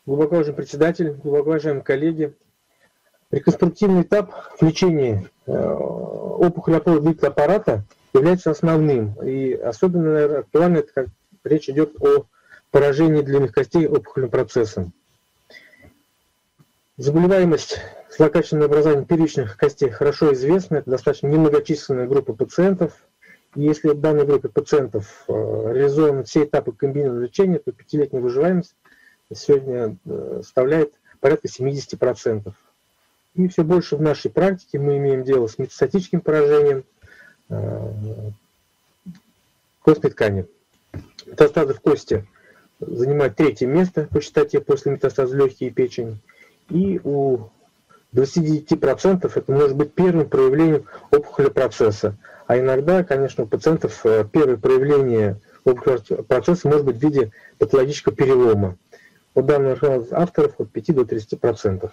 Глубоко уважаемый председатель, глубоко уважаемые коллеги, реконструктивный этап в лечении опухоли опорно-двигательного аппарата является основным. И особенно, наверное, актуально это, как речь идет о поражении длинных костей опухолевым процессом. Заболеваемость злокачественным образованием первичных костей хорошо известна. Это достаточно немногочисленная группа пациентов. И если в данной группе пациентов реализованы все этапы комбинированного лечения, то 5-летняя выживаемость сегодня составляет порядка 70%. И все больше в нашей практике мы имеем дело с метастатическим поражением костной ткани. Метастазы в кости занимают 3-е место по частоте после метастаза легкие и печень. И у 29% это может быть первым проявлением опухолевого процесса. А иногда, конечно, у пациентов первое проявление опухолевого процесса может быть в виде патологического перелома. У данных авторов от 5 до 30%.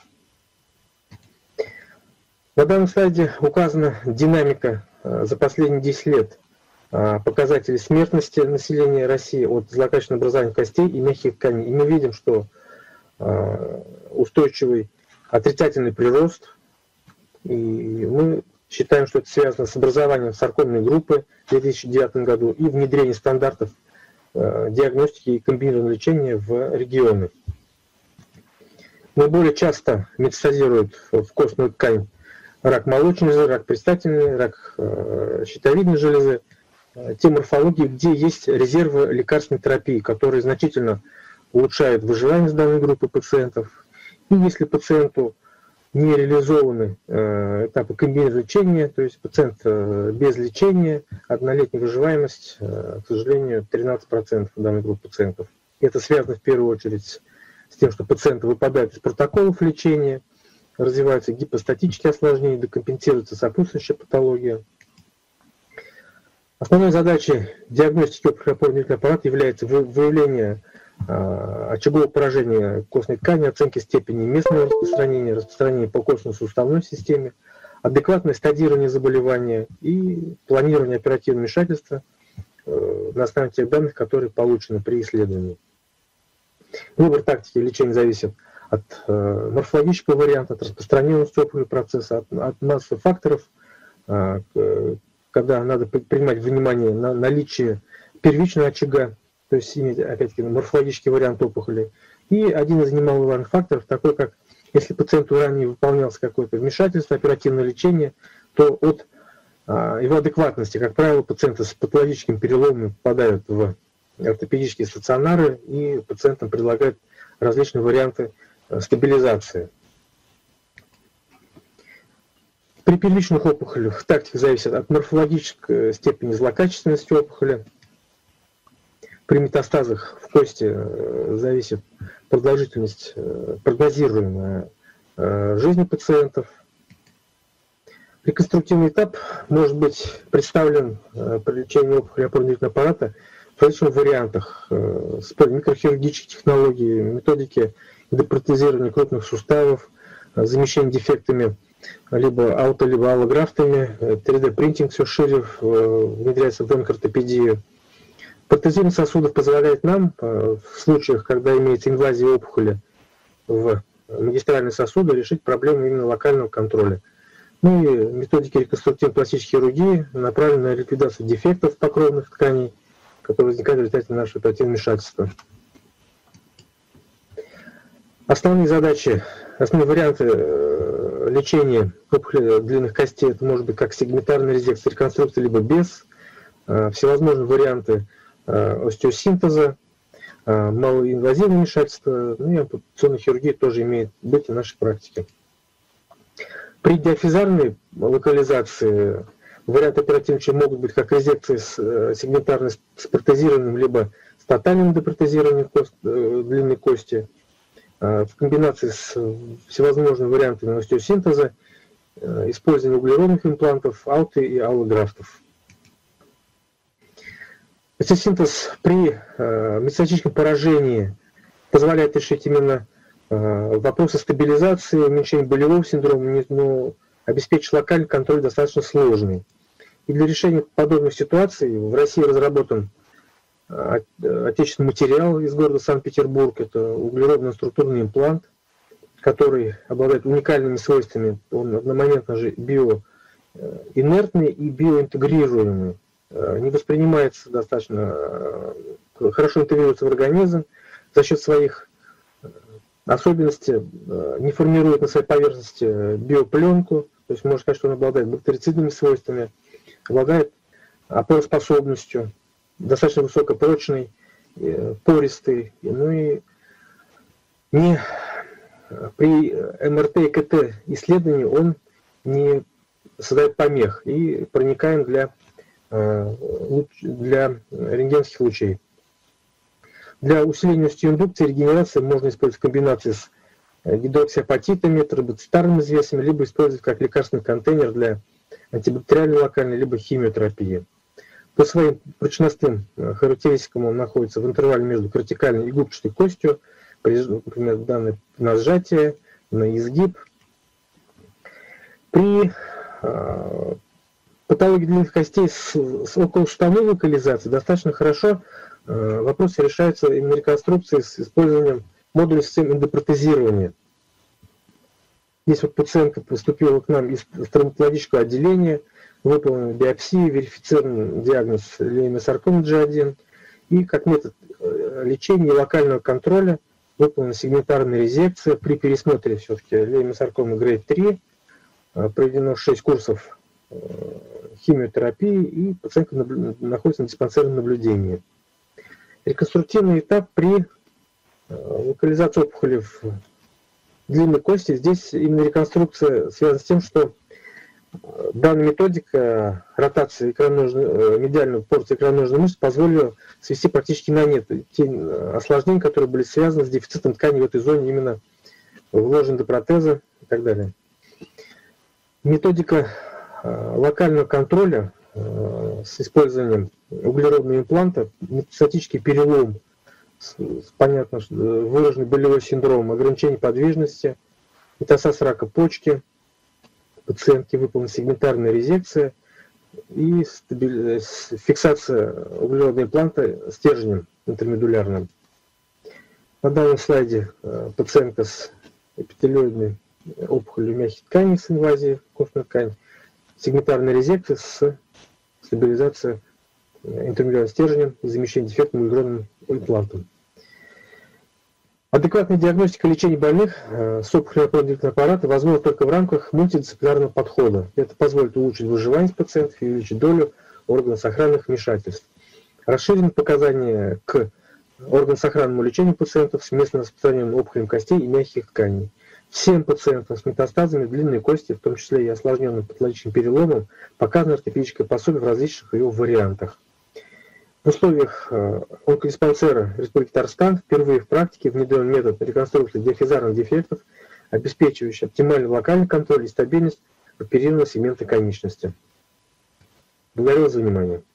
На данном слайде указана динамика за последние 10 лет показателей смертности населения России от злокачественного образования костей и мягких тканей. И мы видим, что устойчивый отрицательный прирост. И мы считаем, что это связано с образованием саркомной группы в 2009 году и внедрением стандартов диагностики и комбинированного лечения в регионы. Наиболее часто метастазируют в костную ткань рак молочной железы, рак предстательной, рак щитовидной железы, те морфологии, где есть резервы лекарственной терапии, которые значительно улучшают выживаемость данной группы пациентов. И если пациенту не реализованы этапы комбинированного лечения, то есть пациент без лечения, 1-летняя выживаемость, к сожалению, 13% данной группы пациентов. Это связано в первую очередь с тем, что пациенты выпадают из протоколов лечения, развиваются гипостатические осложнения, декомпенсируется сопутствующая патология. Основной задачей диагностики опухоли опорно-двигательного аппарата является выявление очагового поражения костной ткани, оценки степени местного распространения, распространения по костно-суставной системе, адекватное стадирование заболевания и планирование оперативного вмешательства на основе тех данных, которые получены при исследовании. Выбор тактики лечения зависит от морфологического варианта, от распространенности опухолевого процесса, от массы факторов, когда надо принимать во внимание наличие первичного очага, то есть иметь, опять-таки, морфологический вариант опухоли. И один из немаловажных факторов, такой как, если пациенту ранее выполнялось какое-то вмешательство, оперативное лечение, то от его адекватности, как правило, пациенты с патологическим переломом попадают в ортопедические стационары, и пациентам предлагают различные варианты стабилизации. При первичных опухолях тактика зависит от морфологической степени злокачественности опухоли. При метастазах в кости зависит продолжительность прогнозируемой жизни пациентов. Реконструктивный этап может быть представлен при лечении опухоли опорно-двигательного аппарата в различных вариантах. С микрохирургических технологий, методики депротезирования крупных суставов, замещения дефектами либо либо аллографтами, 3D-принтинг все шире внедряется в онкоортопедию. Протезирование сосудов позволяет нам в случаях, когда имеется инвазия опухоли в магистральные сосуды, решить проблему именно локального контроля. Ну и методики реконструктивной пластической хирургии направлены на ликвидацию дефектов покровных тканей, которые возникают в результате нашего оперативного вмешательства. Основные задачи, основные варианты лечения опухоли длинных костей, это может быть как сегментарная резекция, реконструкция, либо без, всевозможные варианты остеосинтеза, малоинвазивное вмешательство, ну и ампутационная хирургия тоже имеет быть в нашей практике. При диафизарной локализации варианты оперативного лечения могут быть как резекции сегментарной с протезированием, либо с тотальным депротезированием длинной кости, в комбинации с всевозможными вариантами остеосинтеза, использование углеродных имплантов, алты и аллографтов. Остеосинтез при метастатическом поражении позволяет решить именно вопросы стабилизации, уменьшения болевого синдрома, но обеспечить локальный контроль достаточно сложный. И для решения подобных ситуаций в России разработан отечественный материал из города Санкт-Петербург. Это углеродно-структурный имплант, который обладает уникальными свойствами. Он одномоментно же биоинертный и биоинтегрируемый. Не воспринимается достаточно, хорошо интегрируется в организм за счет своих особенностей, не формирует на своей поверхности биопленку, то есть можно сказать, что он обладает бактерицидными свойствами, обладает опороспособностью, достаточно высокопрочный, пористый, ну и при МРТ и КТ исследовании он не создает помех и проникаем для рентгенских лучей. Для усиления остеоиндукции и регенерации можно использовать в комбинации с гидроксиапатитами, тромбоцитарными известными, либо использовать как лекарственный контейнер для антибактериальной локальной, либо химиотерапии. По своим прочностным характеристикам он находится в интервале между кортикальной и губчатой костью, например, данное на сжатие, на изгиб. При патологии длинных костей с околоштановой локализацией достаточно хорошо вопросы решаются именно реконструкцией с использованием модуля системы эндопротезирования. Здесь вот пациентка поступила к нам из травматологического отделения, выполнена биопсия, верифицирован диагноз леймосаркома G1, и как метод лечения и локального контроля выполнена сегментарная резекция. При пересмотре все-таки леймосаркома Grade 3 проведено 6 курсов химиотерапии, и пациентка находится на диспансерном наблюдении. Реконструктивный этап при локализации опухоли в длинной кости. Здесь именно реконструкция связана с тем, что данная методика ротации медиальной порции икроножной мышцы позволила свести практически на нет те осложнения, которые были связаны с дефицитом ткани в этой зоне, именно вложен до протеза и так далее. Методика локального контроля с использованием углеродного импланта, метастатический перелом, понятно, выраженный болевой синдром, ограничение подвижности, метастаз рака почки, пациентке выполнена сегментарная резекция и фиксация углеродного импланта стержнем интермедулярным. На данном слайде пациентка с эпителиоидной опухолью мягких тканей с инвазией в костную ткань, сегментарная резекция с стабилизацией интермедулярным стержнем и замещение дефектным углеродным имплантом. Адекватная диагностика и лечение больных с опухолью опорно-двигательного аппарата возможно только в рамках мультидисциплинарного подхода. Это позволит улучшить выживание пациентов и увеличить долю органосохранных вмешательств. Расширены показания к органосохранному лечению пациентов с местно распространенным опухолем костей и мягких тканей. Всем пациентам с метастазами длинной кости, в том числе и осложненным патологическим переломом, показано ортопедическое пособие в различных его вариантах. В условиях онкодиспансера Республики Татарстан впервые в практике внедрен метод реконструкции диафизарных дефектов, обеспечивающий оптимальный локальный контроль и стабильность оперированного сегмента конечности. Благодарю за внимание.